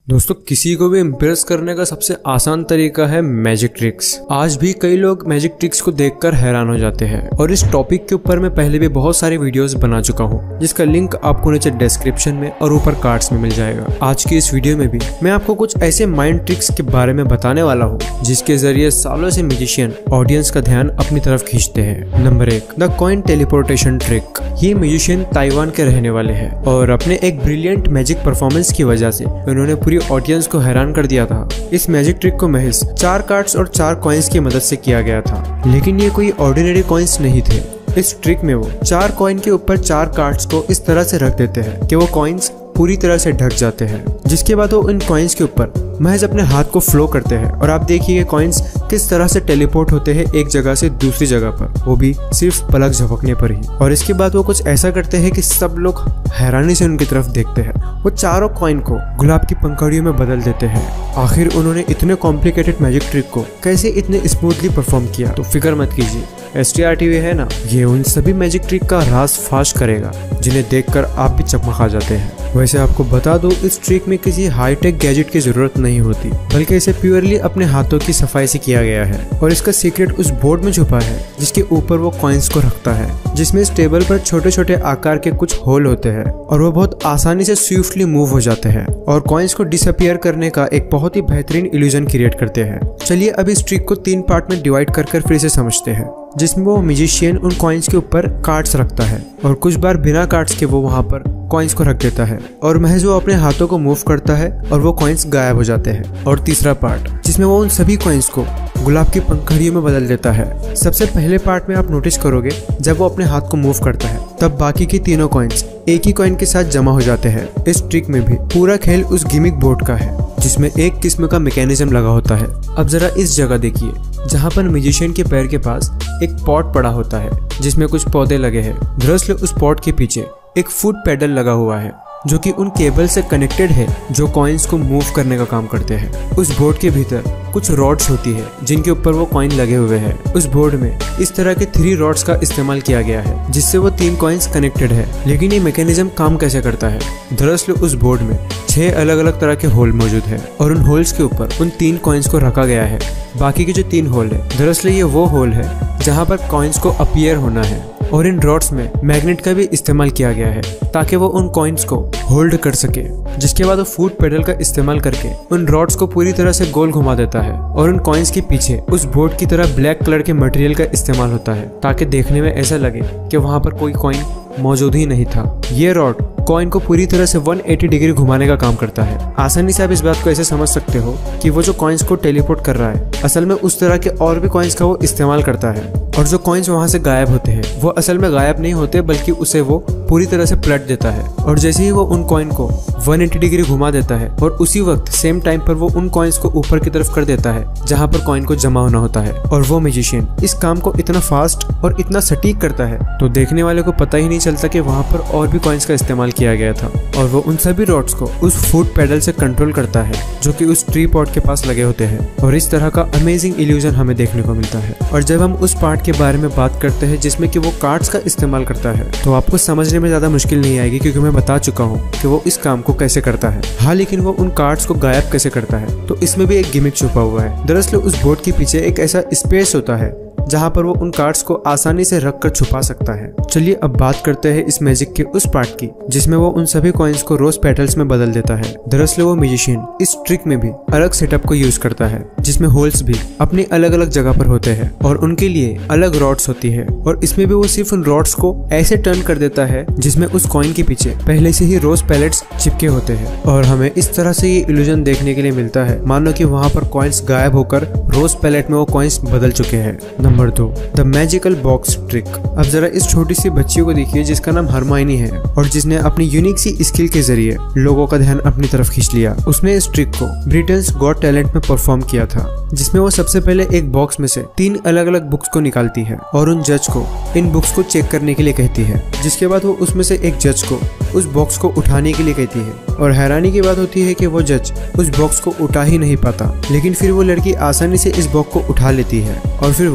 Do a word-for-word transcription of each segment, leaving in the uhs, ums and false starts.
दोस्तों, किसी को भी इम्प्रेस करने का सबसे आसान तरीका है मैजिक ट्रिक्स। आज भी कई लोग मैजिक ट्रिक्स को देखकर हैरान हो जाते हैं और इस टॉपिक के ऊपर मैं पहले भी बहुत सारे वीडियोस बना चुका हूँ, जिसका लिंक आपको नीचे डिस्क्रिप्शन में और ऊपर कार्ड्स में मिल जाएगा। आज की इस वीडियो में भी मैं आपको कुछ ऐसे माइंड ट्रिक्स के बारे में बताने वाला हूँ जिसके जरिए सालों से म्यूजिशियन ऑडियंस का ध्यान अपनी तरफ खींचते हैं। नंबर एक, द कॉइन टेलीपोर्टेशन ट्रिक। ये म्यूजिशियन ताइवान के रहने वाले हैं और अपने एक ब्रिलियंट मैजिक परफॉर्मेंस की वजह से उन्होंने पूरी ऑडियंस को हैरान कर दिया था। इस मैजिक ट्रिक को महज चार कार्ड्स और चार कॉइन्स की मदद से किया गया था, लेकिन ये कोई ऑर्डिनरी कॉइन्स नहीं थे। इस ट्रिक में वो चार कॉइन के ऊपर चार कार्ड्स को इस तरह से रख देते हैं कि वो कॉइन्स पूरी तरह से ढक जाते हैं, जिसके बाद वो इन कॉइन्स के ऊपर महज अपने हाथ को फ्लो करते हैं और आप देखिए कॉइन्स किस तरह से टेलीपोर्ट होते हैं एक जगह से दूसरी जगह पर, वो भी सिर्फ पलक झपकने पर ही। और इसके बाद वो कुछ ऐसा करते हैं कि सब लोग हैरानी से उनकी तरफ देखते हैं। वो चारों कॉइन को गुलाब की पंखुड़ियों में बदल देते हैं। आखिर उन्होंने इतने कॉम्प्लिकेटेड मैजिक ट्रिक को कैसे इतने स्मूथली परफॉर्म किया? तो फिक्र मत कीजिए, S T R T V है ना, ये उन सभी मैजिक ट्रिक का राज फाश करेगा जिन्हें देखकर आप भी चकमका जाते हैं। वैसे आपको बता दो, इस ट्रिक में किसी हाईटेक गैजेट की जरूरत नहीं होती, बल्कि इसे प्योरली अपने हाथों की सफाई से किया गया है। और इसका सीक्रेट उस बोर्ड में छुपा है जिसके ऊपर वो कॉइन्स को रखता है, जिसमें इस टेबल पर छोटे छोटे आकार के कुछ होल होते हैं और वो बहुत आसानी से स्विफ्टली मूव हो जाते हैं और कॉइन्स को डिसअपियर करने का एक बहुत ही बेहतरीन इल्यूजन क्रिएट करते हैं। चलिए अब इस ट्रिक को तीन पार्ट में डिवाइड कर कर फिर से समझते हैं, जिसमें वो म्यूजिशियन उन कॉइन्स के ऊपर कार्ड्स रखता है और कुछ बार बिना कार्ड्स के वो वहां पर कॉइन्स को रख देता है और महज वो अपने हाथों को मूव करता है और वो कॉइन्स गायब हो जाते हैं। और तीसरा पार्ट जिसमें वो उन सभी कॉइन्स को गुलाब की पंखुड़ियों में बदल देता है। सबसे पहले पार्ट में आप नोटिस करोगे जब वो अपने हाथ को मूव करता है तब बाकी के तीनों कॉइन्स एक ही कॉइन के साथ जमा हो जाते हैं। इस ट्रिक में भी पूरा खेल उस गिमिक बोर्ड का है जिसमें एक किस्म का मैकेनिज्म लगा होता है। अब जरा इस जगह देखिए जहाँ पर म्यूजिशियन के पैर के पास एक पॉट पड़ा होता है जिसमें कुछ पौधे लगे हैं। दरअसल उस पॉट के पीछे एक फुट पेडल लगा हुआ है जो कि उन केबल से कनेक्टेड है जो कॉइन्स को मूव करने का काम करते हैं। उस बोर्ड के भीतर कुछ रॉड्स होती है जिनके ऊपर वो कॉइन लगे हुए हैं। उस बोर्ड में इस तरह के थ्री रॉड्स का इस्तेमाल किया गया है जिससे वो तीन कॉइन्स कनेक्टेड है। लेकिन ये मैकेनिज्म काम कैसे करता है? दरअसल उस बोर्ड में छह अलग अलग तरह के होल मौजूद है और उन होल्स के ऊपर उन तीन कॉइन्स को रखा गया है। बाकी के जो तीन होल है, दरअसल ये वो होल है जहाँ पर कॉइन्स को अपीयर होना है और इन रॉड्स में मैग्नेट का भी इस्तेमाल किया गया है ताकि वो उन कॉइन्स को होल्ड कर सके। जिसके बाद वो फुट पेडल का इस्तेमाल करके उन रॉड्स को पूरी तरह से गोल घुमा देता है और उन कॉइन्स के पीछे उस बोर्ड की तरह ब्लैक कलर के मटेरियल का इस्तेमाल होता है ताकि देखने में ऐसा लगे कि वहां पर कोई कॉइन मौजूद ही नहीं था। ये रॉड कॉइन को पूरी तरह से एक सौ अस्सी डिग्री घुमाने का काम करता है। आसानी से आप इस बात को ऐसे समझ सकते हो कि वो जो कॉइन्स को टेलीपोर्ट कर रहा है असल में उस तरह के और भी कॉइन्स का वो इस्तेमाल करता है और जो कॉइन्स वहां से गायब होते हैं वो असल में गायब नहीं होते बल्कि उसे वो पूरी तरह से पलट देता है। और जैसे ही वो उन कॉइन को एक सौ अस्सी डिग्री घुमा देता है और उसी वक्त सेम टाइम पर वो उन कॉइन्स को ऊपर की तरफ कर देता है जहां पर कॉइन को जमा होना होता है। और वो म्यूजिशियन इस काम को इतना फास्ट और इतना सटीक करता है तो देखने वाले को पता ही नहीं चलता कि वहां पर और भी कॉइन्स का इस्तेमाल किया गया था। और वो उन सभी रॉड्स को उस फुट पेडल से कंट्रोल करता है जो कि उस ट्री पॉट के पास लगे होते हैं और इस तरह का अमेजिंग इल्यूजन हमें देखने को मिलता है। और जब हम उस पार्ट के बारे में बात करते हैं जिसमें कि वो कार्ड्स का इस्तेमाल करता है तो आपको समझने में ज्यादा मुश्किल नहीं आएगी क्योंकि मैं बता चुका हूँ कि वो इस काम को कैसे करता है। हाँ, लेकिन वो उन कार्ड्स को गायब कैसे करता है तो इसमें भी एक गिमिक छुपा हुआ है। दरअसल उस बोर्ड के पीछे एक ऐसा स्पेस होता है जहां पर वो उन कार्ड्स को आसानी से रखकर छुपा सकता है। चलिए अब बात करते हैं इस मैजिक के उस पार्ट की जिसमें वो उन सभी कॉइन्स को रोज पेटल्स में बदल देता है। दरअसल वो म्यूजिशियन इस ट्रिक में भी अलग सेटअप को यूज करता है जिसमें होल्स भी अपनी अलग अलग जगह पर होते हैं और उनके लिए अलग रॉड्स होती है। और इसमें भी वो सिर्फ उन रॉड्स को ऐसे टर्न कर देता है जिसमें उस कॉइन के पीछे पहले से ही रोज पैलेट्स चिपके होते हैं और हमें इस तरह से ये इल्यूजन देखने के लिए मिलता है मानो कि वहां पर कॉइन्स गायब होकर रोज पैलेट में वो कॉइन्स बदल चुके हैं। नंबर दो, द मैजिकल बॉक्स ट्रिक। अब जरा इस छोटी सी बच्ची को देखिए जिसका नाम हरमाइनी है और जिसने अपनी यूनिक सी स्किल के जरिए लोगों का ध्यान अपनी तरफ खींच लिया। उसने इस ट्रिक को ब्रिटेन्स गॉट टैलेंट में परफॉर्म किया था जिसमें वो सबसे पहले एक बॉक्स में से तीन अलग अलग बुक्स को निकालती है और उन जज को इन बुक्स को चेक करने के लिए कहती है। जिसके बाद वो उसमें से एक जज को उस बॉक्स को उठाने के लिए कहती है और हैरानी की बात होती है कि वो जज उस बॉक्स को उठा ही नहीं पाता, लेकिन फिर वो लड़की आसानी से इस बॉक्स को उठा लेती है और फिर वो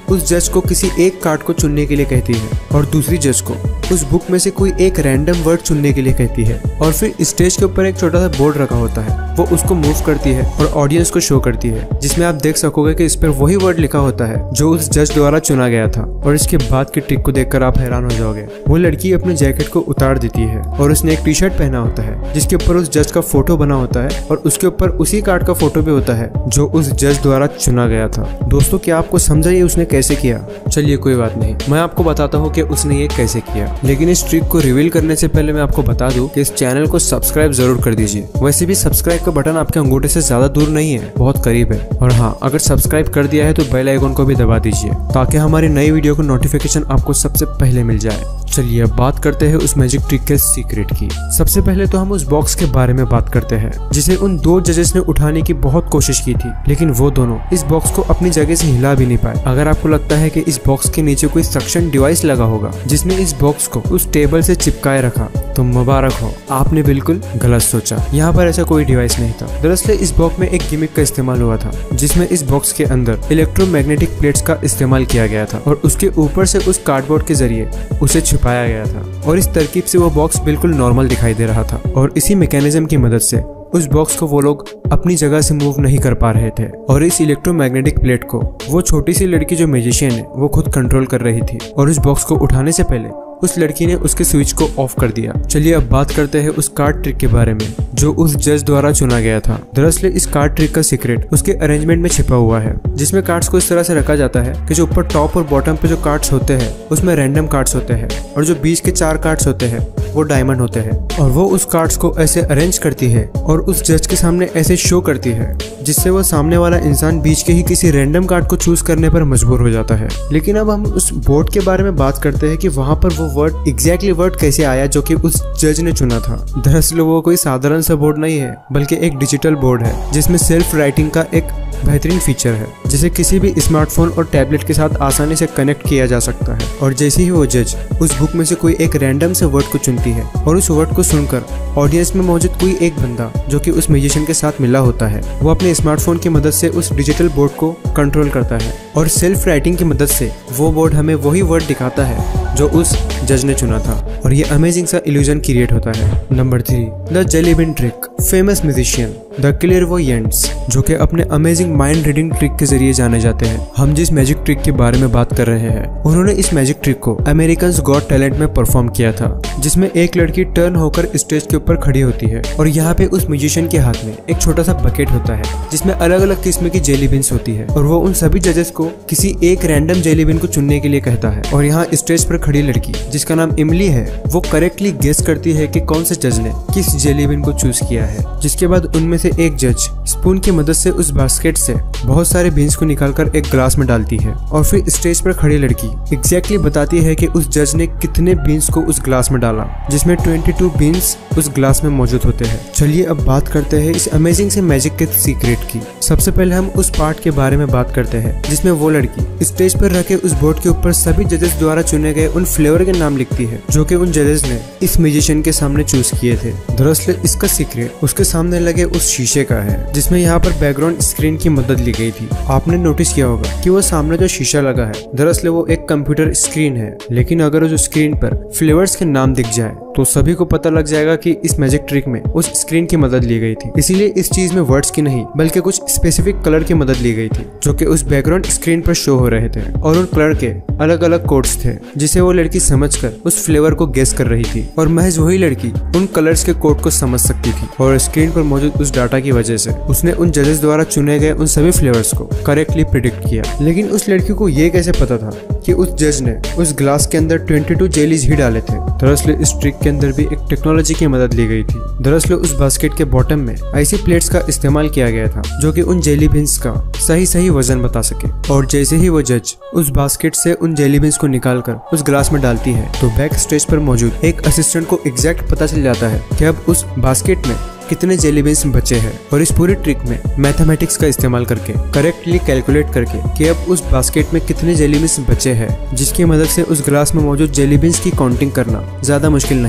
उस जज को किसी एक कार्ड को चुनने के लिए कहती है और दूसरी जज को उस बुक में से कोई एक रैंडम वर्ड चुनने के लिए कहती है। और फिर स्टेज के ऊपर एक छोटा सा बोर्ड रखा होता है, वो उसको मूव करती है और ऑडियंस को शो करती है, जिसमें आप देख सकोगे कि इस पर वही वर्ड लिखा होता है जो उस जज द्वारा चुना गया था। और इसके बाद की ट्रिक को देखकर आप हैरान हो जाओगे। वो लड़की अपने जैकेट को उतार देती है और उसने एक टी शर्ट पहना होता है जिसके ऊपर उस जज का फोटो बना होता है और उसके ऊपर उसी कार्ड का फोटो भी होता है जो उस जज द्वारा चुना गया था। दोस्तों, क्या आपको समझा ये उसने कैसे किया? चलिए कोई बात नहीं, मैं आपको बताता हूँ कि उसने ये कैसे किया। लेकिन इस ट्रिक को रिवील करने से पहले मैं आपको बता दूं कि इस चैनल को सब्सक्राइब जरूर कर दीजिए। वैसे भी सब्सक्राइब का बटन आपके अंगूठे से ज्यादा दूर नहीं है, बहुत करीब है। और हाँ, अगर सब्सक्राइब कर दिया है तो बेल आइकन को भी दबा दीजिए ताकि हमारी नई वीडियो को नोटिफिकेशन आपको सबसे पहले मिल जाए। चलिए अब बात करते हैं उस मैजिक ट्रिक के सीक्रेट की। सबसे पहले तो हम उस बॉक्स के बारे में बात करते हैं जिसे उन दो जजेस ने उठाने की बहुत कोशिश की थी, लेकिन वो दोनों इस बॉक्स को अपनी जगह से हिला भी नहीं पाए। अगर आपको लगता है कि इस बॉक्स के नीचे कोई सक्शन डिवाइस लगा होगा जिसने इस बॉक्स को उस टेबल से चिपकाए रखा, तो मुबारक हो, आपने बिल्कुल गलत सोचा। यहाँ पर ऐसा कोई डिवाइस नहीं था। दरअसल इस बॉक्स में एक गिमिक का इस्तेमाल हुआ था जिसमें इस बॉक्स के अंदर इलेक्ट्रोमैग्नेटिक प्लेट्स का इस्तेमाल किया गया था और उसके ऊपर से उस कार्डबोर्ड के जरिए उसे छुपाया गया था और इस तरकीब से वो बॉक्स बिल्कुल नॉर्मल दिखाई दे रहा था। और इसी मैकेनिज्म की मदद से उस बॉक्स को वो लोग अपनी जगह से मूव नहीं कर पा रहे थे और इस इलेक्ट्रोमैग्नेटिक प्लेट को वो छोटी सी लड़की जो मैजिशियन है वो खुद कंट्रोल कर रही थी। और उस बॉक्स को उठाने से पहले उस लड़की ने उसके स्विच को ऑफ कर दिया। चलिए अब बात करते हैं उस कार्ड ट्रिक के बारे में जो उस जज द्वारा चुना गया था। दरअसल इस कार्ड ट्रिक का सीक्रेट उसके अरेंजमेंट में छिपा हुआ है, जिसमें कार्ड्स को इस तरह से रखा जाता है कि जो ऊपर टॉप और बॉटम पे जो कार्ड्स होते हैं उसमें रैंडम कार्ड्स होते हैं और जो बीच के चार कार्ड्स होते हैं वो डायमंड होते हैं। और वो उस कार्ड्स को ऐसे अरेंज करती है और उस जज के सामने ऐसे शो करती है जिससे वो सामने वाला इंसान बीच के ही किसी रैंडम कार्ड को चूज करने पर मजबूर हो जाता है। लेकिन अब हम उस बोर्ड के बारे में बात करते हैं कि वहाँ पर वो वर्ड एग्जैक्टली वर्ड कैसे आया जो कि उस जज ने चुना था। दरअसल वो कोई साधारण सा बोर्ड नहीं है बल्कि एक डिजिटल बोर्ड है जिसमें सेल्फ राइटिंग का एक बेहतरीन फीचर है जिसे किसी भी स्मार्टफोन और टैबलेट के साथ आसानी से कनेक्ट किया जा सकता है। और जैसे ही वो जज उस बुक में से कोई एक रैंडम से वर्ड को चुनती है और उस वर्ड को सुनकर ऑडियंस में मौजूद कोई एक बंदा जो कि उस म्यूजिशियन के साथ मिला होता है वो अपने स्मार्टफोन की मदद से उस डिजिटल बोर्ड को कंट्रोल करता है और सेल्फ राइटिंग की मदद से वो बोर्ड हमें वही वर्ड दिखाता है जो उस जज ने चुना था और ये अमेजिंग सा इल्यूजन क्रिएट होता है। Number three, the jelly bean trick. Famous musician the Clairvoyants जो कि अपने अमेजिंग माइंड रीडिंग ट्रिक के जरिए जाने जाते हैं। हम जिस मैजिक ट्रिक के बारे में बात कर रहे हैं उन्होंने इस मैजिक ट्रिक को अमेरिकन्स गॉट टैलेंट में परफॉर्म किया था, जिसमें एक लड़की टर्न होकर स्टेज के ऊपर खड़ी होती है और यहाँ पे उस म्यूजिशियन के हाथ में एक छोटा सा बकेट होता है जिसमें अलग अलग किस्म की जेली बिन्स होती है और वो उन सभी जजेस को किसी एक रैंडम जेली बिन को चुनने के लिए कहता है। और यहाँ स्टेज पर खड़ी लड़की जिसका नाम इमली है वो करेक्टली गेस करती है कि कौन से जज ने किस जेली बिन को चूज किया है, जिसके बाद उनमें से एक जज स्पून की मदद से उस बास्केट से बहुत सारे बीन्स को निकालकर एक ग्लास में डालती है और फिर स्टेज पर खड़ी लड़की एग्जैक्टली बताती है कि उस जज ने कितने बीन्स को उस ग्लास में डाला, जिसमें बाईस बीन्स उस ग्लास में मौजूद होते हैं। चलिए अब बात करते हैं इस अमेजिंग से मैजिक के सीक्रेट की। सबसे पहले हम उस पार्ट के बारे में बात करते हैं जिसमें वो लड़की स्टेज पर रखे उस बोर्ड के ऊपर सभी जजेस द्वारा चुने गए उन फ्लेवर के नाम लिखती है जो कि उन जजेस ने इस म्यूजिशियन के सामने चूज किए थे। दरअसल इसका सीक्रेट उसके सामने लगे उस शीशे का है जिसमें यहाँ पर बैकग्राउंड स्क्रीन की मदद ली गई थी। आपने नोटिस किया होगा कि वो सामने जो शीशा लगा है दरअसल वो एक कंप्यूटर स्क्रीन है, लेकिन अगर उस स्क्रीन पर फ्लेवर्स के नाम दिख जाए तो सभी को पता लग जाएगा कि इस मैजिक ट्रिक में उस स्क्रीन की मदद ली गई थी। इसीलिए इस चीज में वर्ड्स की नहीं बल्कि कुछ स्पेसिफिक कलर की मदद ली गई थी जो कि उस बैकग्राउंड स्क्रीन पर शो हो रहे थे और उन कलर के अलग अलग कोड्स थे जिसे वो लड़की समझकर उस फ्लेवर को गेस कर रही थी और महज वही लड़की उन कलर्स के कोड को समझ सकती थी और स्क्रीन पर मौजूद उस डाटा की वजह से उसने उन जजेस द्वारा चुने गए उन सभी फ्लेवर्स को करेक्टली प्रिडिक्ट किया। लेकिन उस लड़की को ये कैसे पता था कि उस जज ने उस ग्लास के अंदर बाईस जेलीज ही डाले थे। दरअसल इस ट्रिक के अंदर भी एक टेक्नोलॉजी की मदद ली गई थी। दरअसल उस बास्केट के बॉटम में ऐसी प्लेट्स का इस्तेमाल किया गया था जो कि उन जेली बीन्स का सही सही वजन बता सके और जैसे ही वो जज उस बास्केट से उन जेली बीन्स को निकालकर उस ग्लास में डालती है तो बैक स्टेज पर मौजूद एक असिस्टेंट को एग्जैक्ट पता चल जाता है कि अब उस बास्केट में कितने जेली बीन्स बचे हैं और इस पूरी ट्रिक में मैथमेटिक्स का इस्तेमाल करके करेक्टली कैलकुलेट करके कि अब उस बास्केट में कितने जेली बीन्स बचे हैं, जिसकी मदद से उस ग्लास में मौजूद जेली बीन्स की काउंटिंग करना ज्यादा मुश्किल नहीं था।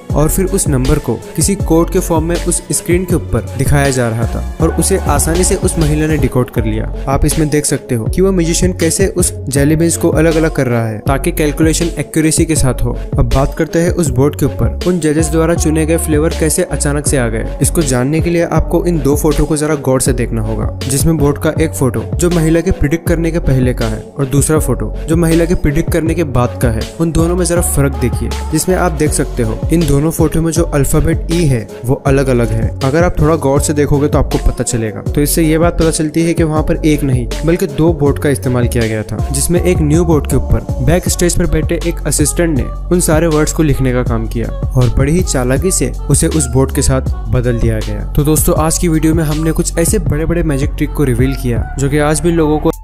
और फिर उस नंबर को किसी कोड के फॉर्म में उस स्क्रीन के ऊपर दिखाया जा रहा था और उसे आसानी से उस महिला ने डिकोड कर लिया। आप इसमें देख सकते हो कि वह म्यूजिशियन कैसे उस जेली बीन्स को अलग अलग कर रहा है ताकि कैलकुलेशन एक्यूरेसी के साथ हो। अब बात करते हैं उस बोर्ड के ऊपर उन जजेस द्वारा चुने गए फ्लेवर कैसे अचानक से आ गए। इसको जानने के लिए आपको इन दो फोटो को जरा गौर से देखना होगा, जिसमें बोर्ड का एक फोटो जो महिला के प्रिडिक्ट करने के पहले का है और दूसरा फोटो जो महिला के प्रिडिक्ट करने के बाद का है। उन दोनों में जरा फर्क देखिए, जिसमें आप देख सकते हो इन दोनों फोटो में जो अल्फाबेट ई है वो अलग अलग है। अगर आप थोड़ा गौर से देखोगे तो आपको पता चलेगा। तो इससे ये बात पता चलती है कि वहाँ पर एक नहीं बल्कि दो बोर्ड का इस्तेमाल किया गया था, जिसमें एक न्यू बोर्ड के ऊपर बैक स्टेज पर बैठे एक असिस्टेंट ने उन सारे वर्ड्स को लिखने का काम किया और बड़ी ही चालाकी से उसे उस बोर्ड के साथ बदल दिया गया। तो दोस्तों आज की वीडियो में हमने कुछ ऐसे बड़े बड़े मैजिक ट्रिक को रिवील किया जो कि आज भी लोगों को